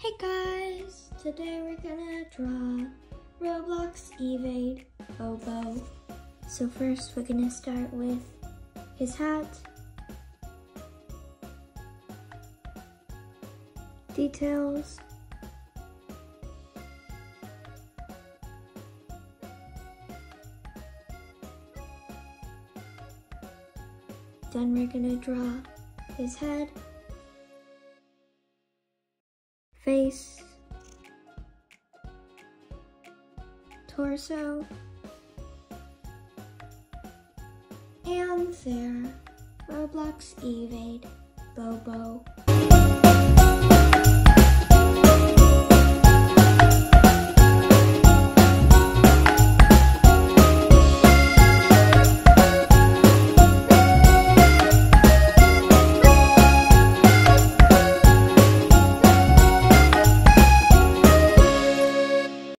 Hey guys, today we're gonna draw Roblox evade Bobo. So first we're gonna start with his hat, details, then we're gonna draw his head, face, torso, and there, Roblox evade Bobo.